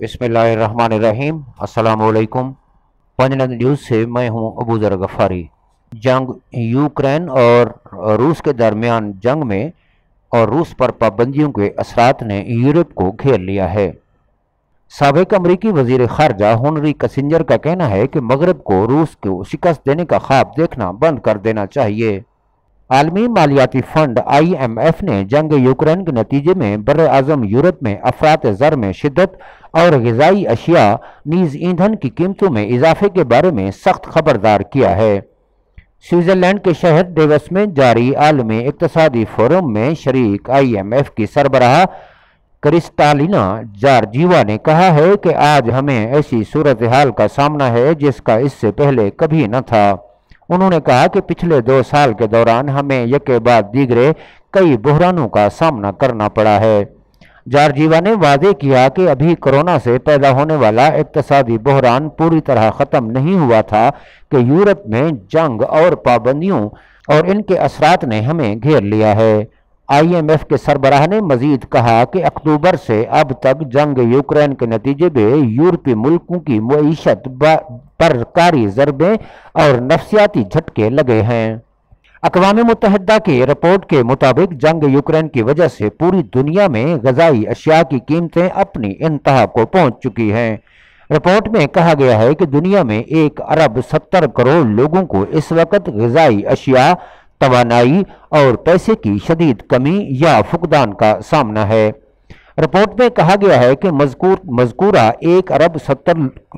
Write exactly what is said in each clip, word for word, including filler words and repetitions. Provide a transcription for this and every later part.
बिस्मिल्लाहिर्रहमानिर्रहीम। अस्सलाम वालेकुम। पंजनद न्यूज़ से मैं हूं अबू ज़र गफ़ारी। जंग यूक्रेन और रूस के दरमियान जंग में और रूस पर पाबंदियों के असरात ने यूरोप को घेर लिया है। साबिक़ अमरीकी वज़ीर ख़ारजा हेनरी किसिंजर का कहना है कि मगरब को रूस को शिकस्त देने का ख्वाब देखना बंद कर देना चाहिए। आलमी मालियाती फ़ंड आई एम एफ ने जंग यूक्रेन के नतीजे में बर आज़म यूरोप में अफरात ज़र में शिद्दत और ग़िज़ाई अशिया नीज़ ईंधन की कीमतों में इजाफे के बारे में सख्त खबरदार किया है। स्विट्ज़रलैंड के शहर डेवस में जारी आलमी इक़्तिसादी फोरम में शरीक आई एम एफ की सरबराह क्रिस्टालिना जॉर्जीवा ने कहा है कि आज हमें ऐसी सूरत हाल का सामना है जिसका इससे पहले कभी न था। उन्होंने कहा कि पिछले दो साल के दौरान हमें यके बाद दीगरे कई बहरानों का सामना करना पड़ा है। जॉर्जीवा ने वादे किया कि अभी कोरोना से पैदा होने वाला इक़्तिसादी बहरान पूरी तरह ख़त्म नहीं हुआ था कि यूरोप में जंग और पाबंदियों और इनके असरात ने हमें घेर लिया है। आई एम एफ के सरबराह ने मजीद कहा कि अक्टूबर से अब तक जंग यूक्रेन के नतीजे में यूरोपीय मुल्कों की मईशत पर कारी ज़रबें और नफसियाती झटके लगे हैं। अक़वाम मुत्तहिदा की रिपोर्ट के मुताबिक जंग यूक्रेन की वजह से पूरी दुनिया में ग़िज़ाई अशिया की कीमतें अपनी इंतहा को पहुँच चुकी हैं। रिपोर्ट में कहा गया है कि दुनिया में एक अरब सत्तर करोड़ लोगों को इस वक्त ग़िज़ाई अशिया, तवानाई और पैसे की शदीद कमी या फुकदान का सामना है। रिपोर्ट में कहा गया है कि मज़कूर मज़कूरा एक अरब सत्तर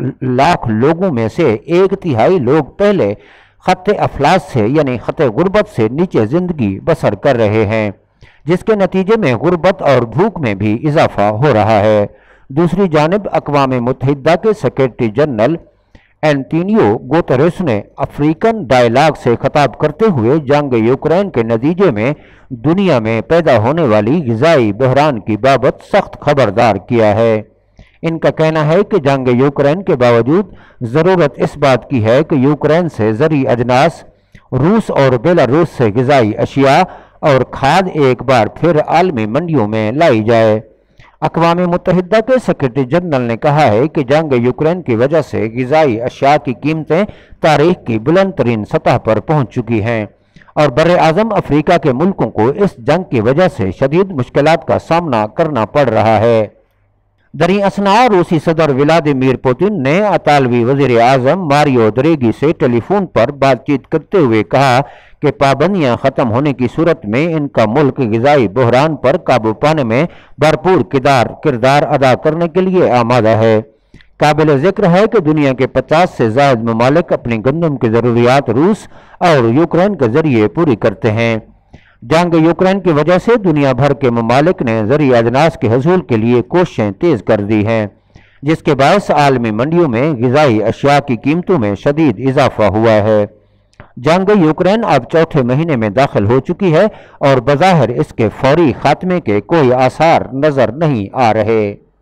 लाख लोगों में से एक तिहाई लोग पहले ख़त्ते अफलास से यानी ख़त्ते गुर्बत से नीचे ज़िंदगी बसर कर रहे हैं, जिसके नतीजे में गुर्बत और भूख में भी इजाफा हो रहा है। दूसरी जानिब अक़वाम मुत्तहिदा के सेक्रेटरी जनरल एंटोनियो गुतेरेस ने अफ्रीकन डायलॉग से खिताब करते हुए जंग यूक्रेन के नतीजे में दुनिया में पैदा होने वाली ग़िज़ाई बहरान की बाबत सख्त खबरदार किया है। इनका कहना है कि जंग यूक्रेन के बावजूद ज़रूरत इस बात की है कि यूक्रेन से ज़री अजनास, रूस और बेलारूस से ग़िज़ाई अशिया और खाद एक बार फिर आलमी मंडियों में लाई जाए। अक़वाम मुत्तहिदा के सेक्रेटरी जनरल ने कहा है कि जंग यूक्रेन की वजह से ग़िज़ाई अशिया की कीमतें तारीख की बुलंद तरीन सतह पर पहुँच चुकी हैं और बर आज़म अफ्रीका के मुल्कों को इस जंग की वजह से शदीद मुश्किलात का सामना करना पड़ रहा है। दरी असना रूसी सदर व्लादिमीर पुतिन ने अतालवी वज़ीर आज़म मारियो द्रेगी से टेलीफोन पर बातचीत करते हुए कहा कि पाबंदियां ख़त्म होने की सूरत में इनका मुल्क ग़िज़ाई बहरान पर काबू पाने में भरपूर किरदार किरदार अदा करने के लिए आमादा है। काबिल ज़िक्र है कि दुनिया के पचास से ज़ायद ममालिक अपनी गंदम की ज़रूरियात रूस और यूक्रेन के ज़रिए पूरी करते हैं। जंग यूक्रेन की वजह से दुनिया भर के ममालिक ने ज़री अजनास के हसूल के लिए कोशिशें तेज़ कर दी हैं, जिसके बायस आलमी मंडियों में ग़िज़ाई अशिया की कीमतों में शदीद इजाफा हुआ है। जंग यूक्रेन अब चौथे महीने में दाखिल हो चुकी है और बज़ाहिर इसके फौरी खात्मे के कोई आसार नज़र नहीं आ रहे।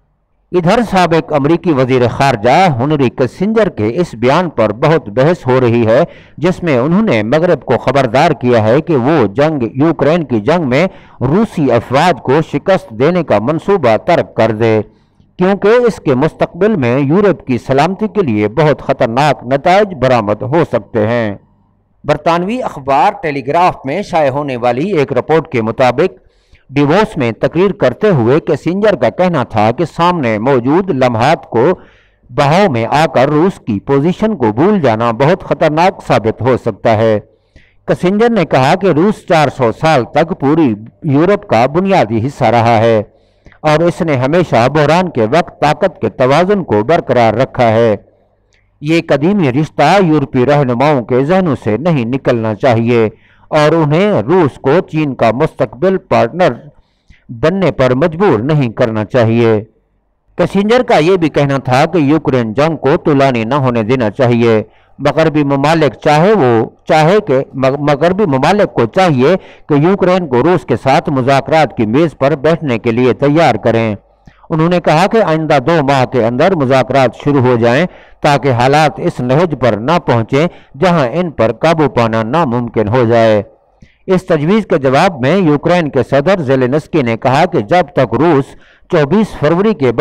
इधर साबिक़ अमरीकी वज़ीर ख़ारजा हेनरी किसिंजर के इस बयान पर बहुत बहस हो रही है, जिसमें उन्होंने मगरब को खबरदार किया है कि वो जंग यूक्रेन की जंग में रूसी अफवाज को शिकस्त देने का मंसूबा तर्क कर दे, क्योंकि इसके मुस्तकबिल में यूरोप की सलामती के लिए बहुत ख़तरनाक नताइज बरामद हो सकते हैं। बरतानवी अखबार टेलीग्राफ में शाये होने वाली एक रिपोर्ट के मुताबिक डिवोस में तकरीर करते हुए किसिंजर का कहना था कि सामने मौजूद लम्हात को बहाव में आकर रूस की पोजीशन को भूल जाना बहुत ख़तरनाक साबित हो सकता है। किसिंजर ने कहा कि रूस चार सौ साल तक पूरी यूरोप का बुनियादी हिस्सा रहा है और इसने हमेशा बहरान के वक्त ताकत के तवाज़ुन को बरकरार रखा है। ये कदीमी रिश्ता यूरोपीय रहनुमाओं के जहनों से नहीं निकलना चाहिए और उन्हें रूस को चीन का मुस्तकबिल पार्टनर बनने पर मजबूर नहीं करना चाहिए। किसिंजर का ये भी कहना था कि यूक्रेन जंग को तुलानी न होने देना चाहिए। मगरबी ममालिक चाहे वो चाहे कि मगरबी ममालिक को चाहिए कि यूक्रेन को रूस के साथ मुज़ाकरात की मेज़ पर बैठने के लिए तैयार करें। उन्होंने कहा कि आइंदा दो माह के अंदर मुज़ाकरात शुरू हो जाएं ताकि हालात इस नहज पर ना पहुँचें जहां इन पर काबू पाना नामुमकिन हो जाए। इस तजवीज़ के जवाब में यूक्रेन के सदर ज़ेलेंस्की ने कहा कि जब तक रूस चौबीस फरवरी के बाद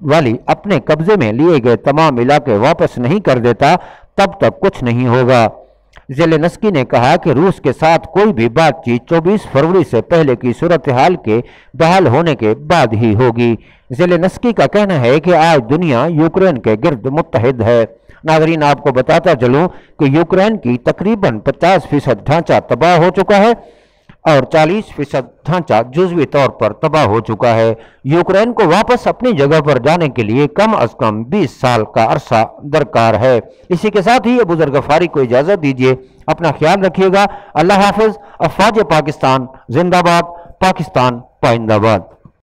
वाली अपने कब्जे में लिए गए तमाम इलाके वापस नहीं कर देता तब तक कुछ नहीं होगा। ज़ेलेंस्की ने कहा कि रूस के साथ कोई भी बातचीत चौबीस फरवरी से पहले की सूरत हाल के बहाल होने के बाद ही होगी। ज़ेलेंस्की का कहना है कि आज दुनिया यूक्रेन के गिर्द मुत्तहिद है। नाज़रीन, आपको बताता चलूं कि यूक्रेन की तकरीबन पचास फीसद ढांचा तबाह हो चुका है और चालीस फीसद ढांचा जुज़वी तौर पर तबाह हो चुका है। यूक्रेन को वापस अपनी जगह पर जाने के लिए कम अज कम बीस साल का अरसा दरकार है। इसी के साथ ही अबू ज़र गफ़ारी को इजाज़त दीजिए। अपना ख्याल रखिएगा। अल्लाह हाफिज़। अफ़वाज पाकिस्तान जिंदाबाद। पाकिस्तान पाइंदाबाद।